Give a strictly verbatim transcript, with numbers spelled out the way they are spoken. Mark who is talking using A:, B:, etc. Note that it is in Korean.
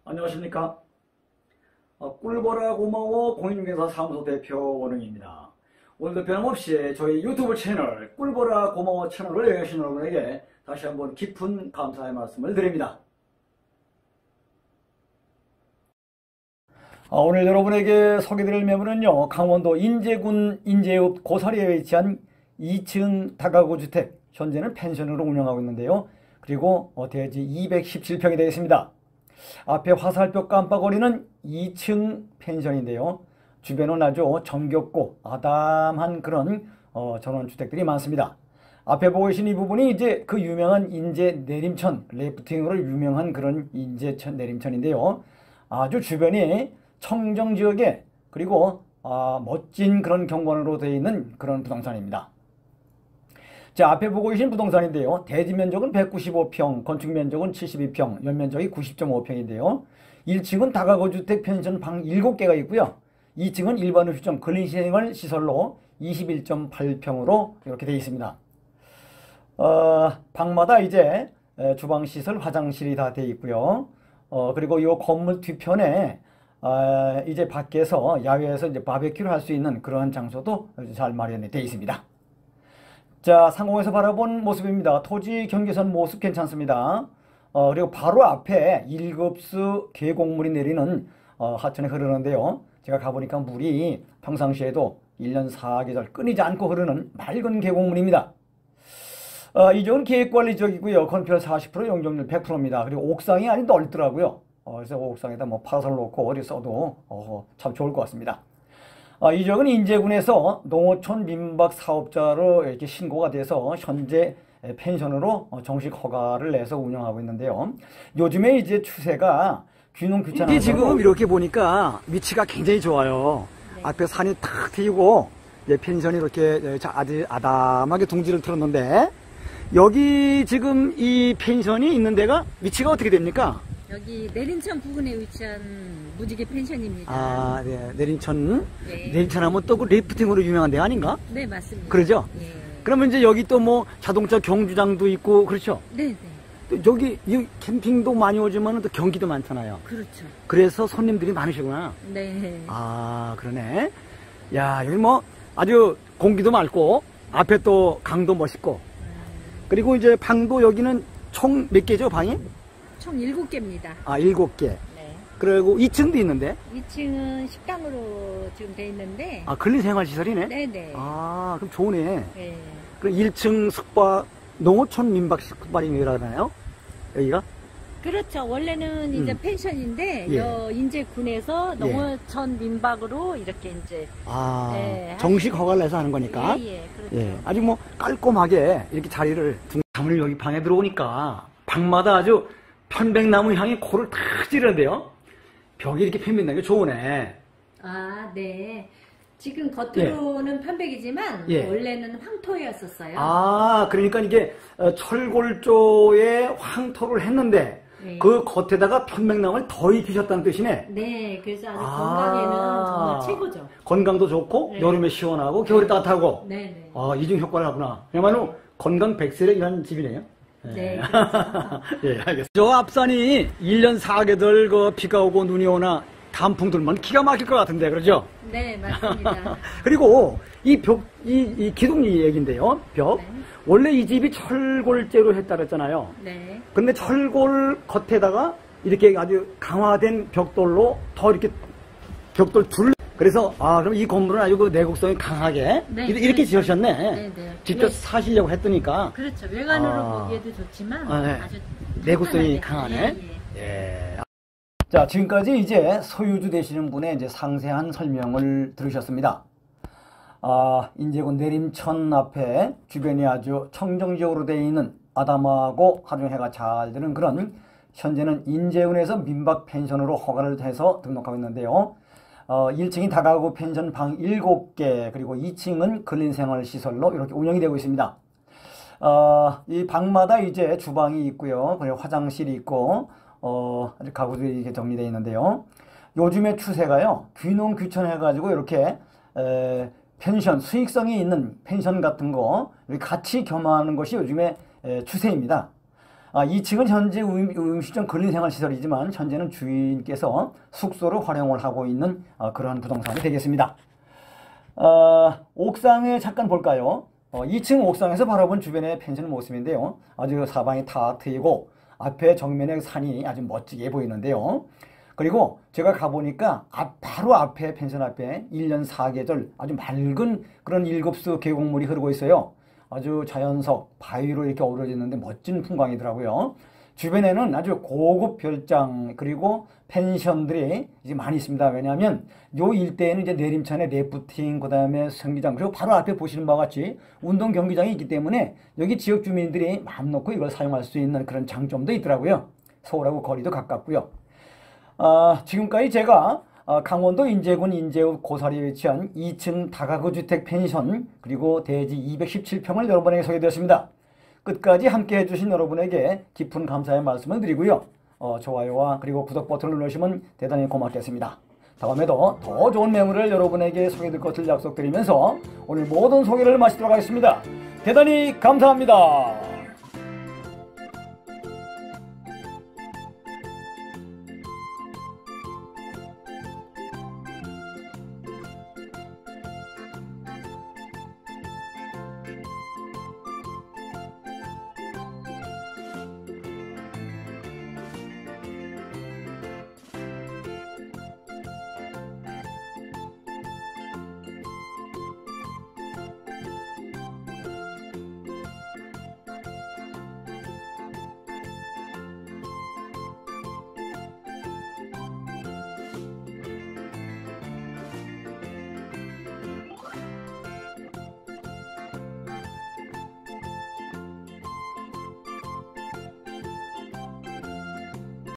A: 안녕하십니까. 어, 꿀보라 고마워 공인중개사 사무소 대표 원흥입니다. 오늘도 변함없이 저희 유튜브 채널 꿀보라 고마워 채널을 여행하신 여러분에게 다시 한번 깊은 감사의 말씀을 드립니다. 어, 오늘 여러분에게 소개드릴 매물은요, 강원도 인제군 인제읍 고사리에 위치한 이 층 다가구 주택, 현재는 펜션으로 운영하고 있는데요. 그리고 어, 대지 이백십칠 평이 되겠습니다. 앞에 화살표 깜빡거리는 이 층 펜션인데요. 주변은 아주 정겹고 아담한 그런 어, 전원주택들이 많습니다. 앞에 보고 계신 이 부분이 이제 그 유명한 인제 내림천, 래프팅으로 유명한 그런 인제천 내림천인데요. 아주 주변이 청정지역에 그리고 아, 멋진 그런 경관으로 되어 있는 그런 부동산입니다. 자, 앞에 보고 계신 부동산인데요. 대지 면적은 백구십오 평, 건축 면적은 칠십이 평, 연면적이 구십 점 오 평인데요. 일 층은 다가구 주택 펜션 방 일곱 개가 있고요. 이 층은 일반 휴점 근린생활 시설로 이십일 점 팔 평으로 이렇게 되어 있습니다. 어, 방마다 이제 주방 시설, 화장실이 다 되어 있고요. 어, 그리고 이 건물 뒤편에 어, 이제 밖에서 야외에서 이제 바베큐를 할 수 있는 그러한 장소도 잘 마련이 되어 있습니다. 자, 상공에서 바라본 모습입니다. 토지 경계선 모습 괜찮습니다. 어, 그리고 바로 앞에 일 급수 계곡물이 내리는 어, 하천에 흐르는데요. 제가 가보니까 물이 평상시에도 일 년 사 계절 끊이지 않고 흐르는 맑은 계곡물입니다. 어, 이 지역은 계획관리지역이고요. 건폐율 사십 퍼센트, 용적률 백 퍼센트입니다. 그리고 옥상이 아주 넓더라고요. 어, 그래서 옥상에다 뭐 파라솔 놓고 어디 써도 어, 참 좋을 것 같습니다. 아, 이 지역은 인제군에서 농어촌 민박 사업자로 이렇게 신고가 돼서 현재 펜션으로 정식 허가를 내서 운영하고 있는데요. 요즘에 이제 추세가 귀농 귀촌. 지금 이렇게 보니까 위치가 굉장히 좋아요. 네. 앞에 산이 탁 트이고 이제 펜션이 이렇게 아주 아담하게 둥지를 틀었는데, 여기 지금 이 펜션이 있는 데가 위치가 어떻게 됩니까?
B: 여기 내림천 부근에 위치한 무지개 펜션입니다.
A: 아, 네. 내림천.
B: 네.
A: 내림천 하면 또 그 래프팅으로 유명한 데 아닌가?
B: 네, 맞습니다.
A: 그러죠?
B: 예.
A: 그러면 이제 여기 또 뭐 자동차 경주장도 있고, 그렇죠?
B: 네, 네.
A: 또 여기 이 캠핑도 많이 오지만 또 경기도 많잖아요.
B: 그렇죠.
A: 그래서 손님들이 많으시구나.
B: 네.
A: 아, 그러네. 야, 여기 뭐 아주 공기도 맑고, 앞에 또 강도 멋있고. 그리고 이제 방도 여기는 총 몇 개죠, 방이?
B: 총 일곱 개입니다.
A: 아, 일곱 개.
B: 네.
A: 그리고 이 층도 있는데?
B: 이 층은 식당으로 지금 돼 있는데.
A: 아, 근린생활시설이네?
B: 네네.
A: 아, 그럼 좋네.
B: 네.
A: 그럼 일 층 숙박, 농어촌 민박 숙박이라고 하나요? 여기가?
B: 그렇죠. 원래는 이제
A: 음.
B: 펜션인데,
A: 예.
B: 여 인제군에서 농어촌 민박으로 이렇게 이제.
A: 아,
B: 네,
A: 정식 허가를 내서 하는 거니까?
B: 예, 예, 그렇죠.
A: 예, 아주 뭐 깔끔하게 이렇게 자리를 잠을 여기 방에 들어오니까 방마다 아주 편백나무 향이 코를 탁 찌르는데요. 벽이 이렇게 편백나무 좋으네.
B: 아, 네. 지금 겉으로는 편백이지만
A: 예.
B: 원래는 황토였었어요.
A: 아, 그러니까 이게 철골조에 황토를 했는데
B: 네.
A: 그 겉에다가 편백나무를 더 입히셨다는 뜻이네.
B: 네, 그래서 아주
A: 아,
B: 건강에는 정말 최고죠.
A: 건강도 좋고
B: 네.
A: 여름에 시원하고 겨울에 따뜻하고.
B: 네, 네.
A: 아, 이중 효과를 하구나. 그야말로 건강 백세의 이런 집이네요.
B: 네, 그렇죠.
A: 예, 알겠습니다. 저 앞산이 일 년 사 개월 그 비가 오고 눈이 오나 단풍 들면 기가 막힐 것 같은데, 그러죠?
B: 네, 맞습니다.
A: 그리고 이 벽, 이, 이 기둥 얘기인데요, 벽.
B: 네.
A: 원래 이 집이 철골재로 했다 그랬잖아요.
B: 네.
A: 근데 철골 겉에다가 이렇게 아주 강화된 벽돌로 더 이렇게 벽돌 둘. 그래서, 아, 그럼 이 건물은 아주 그 내국성이 강하게
B: 네,
A: 이렇게, 이렇게
B: 네,
A: 지으셨네.
B: 네, 네.
A: 직접
B: 네.
A: 사시려고 했더니까.
B: 그렇죠. 외관으로
A: 아.
B: 보기에도 좋지만
A: 아, 네.
B: 아주
A: 내구성이
B: 편안하게.
A: 강하네.
B: 예,
A: 예. 자, 지금까지 이제 소유주 되시는 분의 이제 상세한 설명을 들으셨습니다. 아, 인제군 내림천 앞에 주변이 아주 청정지역으로 되어 있는 아담하고 하중해가 잘 되는 그런, 현재는 인제군에서 민박 펜션으로 허가를 해서 등록하고 있는데요. 어, 일 층이 다가구 펜션 방 일곱 개, 그리고 이 층은 근린생활 시설로 이렇게 운영이 되고 있습니다. 어, 이 방마다 이제 주방이 있고요. 그리고 화장실이 있고, 어, 가구들이 이렇게 정리되어 있는데요. 요즘의 추세가요, 귀농 귀촌해가지고 이렇게, 에, 펜션, 수익성이 있는 펜션 같은 거, 같이 겸하는 것이 요즘의 에, 추세입니다. 아, 이 층은 현재 음, 음식점 근린생활시설이지만 현재는 주인께서 숙소로 활용을 하고 있는 어, 그러한 부동산이 되겠습니다. 어, 옥상에 잠깐 볼까요? 어, 이 층 옥상에서 바라본 주변의 펜션 모습인데요. 아주 사방이 탁 트이고 앞에 정면에 산이 아주 멋지게 보이는데요. 그리고 제가 가보니까 앞, 바로 앞에 펜션 앞에 일 년 사 계절 아주 맑은 그런 일급수 계곡물이 흐르고 있어요. 아주 자연석 바위로 이렇게 어우러져 있는데 멋진 풍광이더라고요. 주변에는 아주 고급 별장 그리고 펜션들이 이제 많이 있습니다. 왜냐하면 요 일대에는 이제 내림천에 래프팅, 그 다음에 승기장, 그리고 바로 앞에 보시는 바와 같이 운동 경기장이 있기 때문에 여기 지역 주민들이 마음 놓고 이걸 사용할 수 있는 그런 장점도 있더라고요. 서울하고 거리도 가깝고요. 아, 지금까지 제가 강원도 인제군 인제읍 고사리에 위치한 이 층 다가구 주택 펜션 그리고 대지 이백십칠 평을 여러분에게 소개드렸습니다. 끝까지 함께 해주신 여러분에게 깊은 감사의 말씀을 드리고요. 어, 좋아요와 그리고 구독 버튼을 누르시면 대단히 고맙겠습니다. 다음에도 더 좋은 매물을 여러분에게 소개해드릴 것을 약속드리면서 오늘 모든 소개를 마치도록 하겠습니다. 대단히 감사합니다.